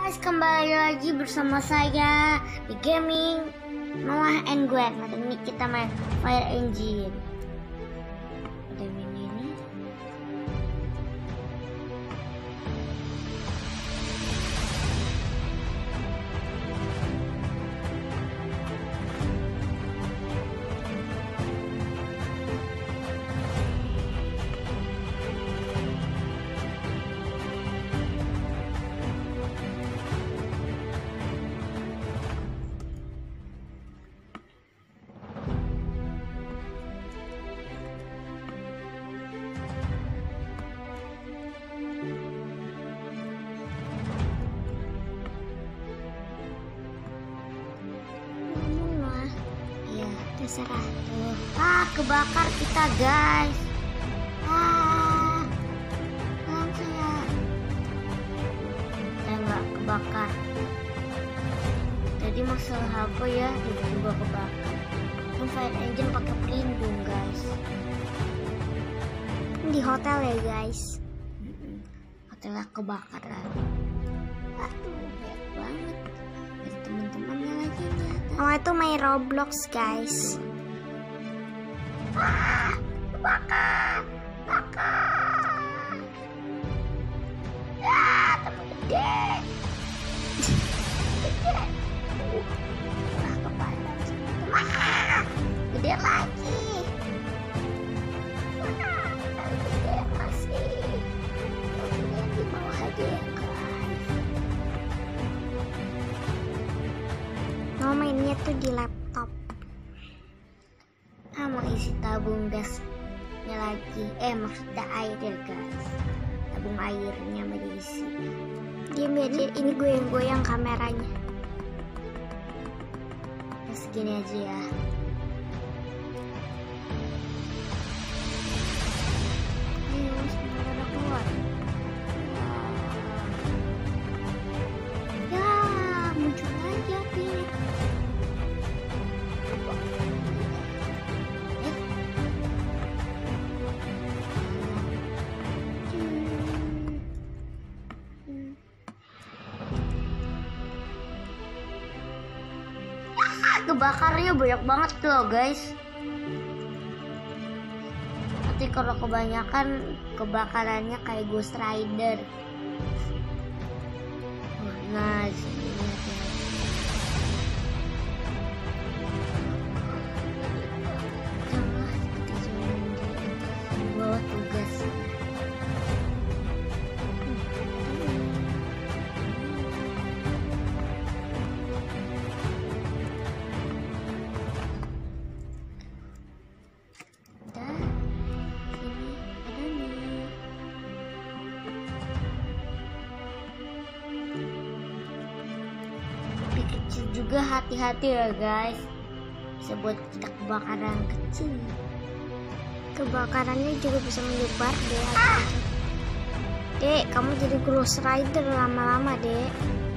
Guys, kembali lagi bersama saya di gaming Noah and Gwen. Nah, ini kita main Fire Engine. Ada mini ini. Terserah tuh. Kebakar kita guys. Langsung ya. Nggak kebakar. Jadi masalah apa ya tiba-tiba kebakar. Fire Engine pakai pelindung guys. Di hotel ya guys. Hotelnya kebakar lagi. Aduh, banyak banget. Ada teman-temannya lagi nih. Oh, itu main Roblox guys. Bakar. Temen gede. Kepadam semua. Gede lagi. Gede masih. Gede di bawah aja ya guys. Mau mainnya tuh di laptop. Mau isi tabung gasnya lagi. Maksudnya air ya guys. Tabung airnya mau diisi. Diam aja, ini gue yang goyang kameranya. Segini aja ya. Ayo, sebentar udah keluar. Ya, muncul lagi apinya. Kebakarnya banyak banget tuh guys. Nanti kalau kebanyakan kebakarannya kayak Ghost Rider. Nah, sini lihat ya. Bawa tugas. Juga hati-hati ya guys, bisa buat kita kebakaran kecil. Kebakarannya juga bisa menyebar deh. Dek, kamu jadi Ghost Rider lama-lama dek.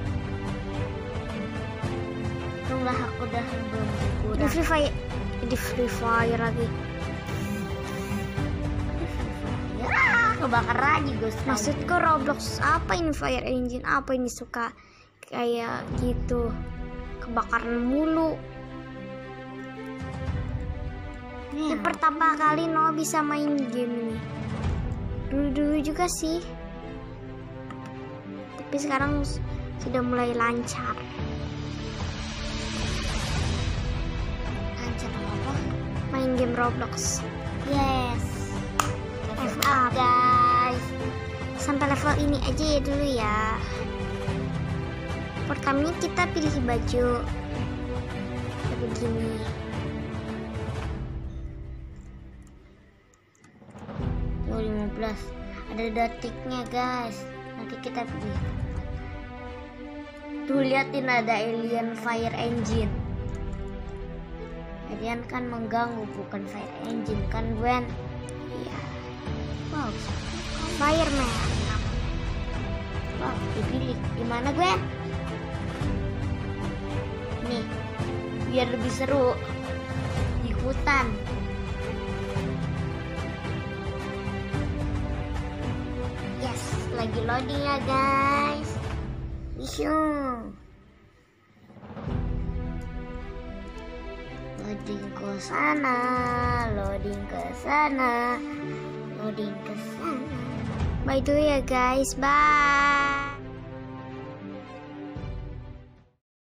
Tunggulah, aku udah belum kurang. Di Free Fire lagi. Kebakar lagi Ghost Rider. Maksudku Roblox apa ini Fire Engine? Apa ini suka kayak gitu? Kebakaran mulu. Ini pertama kali Noah bisa main game ini. Dulu juga sih, tapi sekarang sudah mulai lancar. Lancar apa? Main game Roblox. Yes. Level up guys. Sampai level ini aja ya dulu ya. Pertamanya kita pilih baju begini. Oh, 15. Ada detiknya guys. Nanti kita pilih. Tuh liatin ada alien Fire Engine. Alien kan mengganggu, bukan Fire Engine kan Gwen? Iya. Wow. Fireman. Wow, dipilih. Gimana Gwen? Nih, biar lebih seru di hutan. Yes, lagi loading ya guys. Loading ke sana, loading ke sana, loading ke sana. Bye dulu ya guys, bye.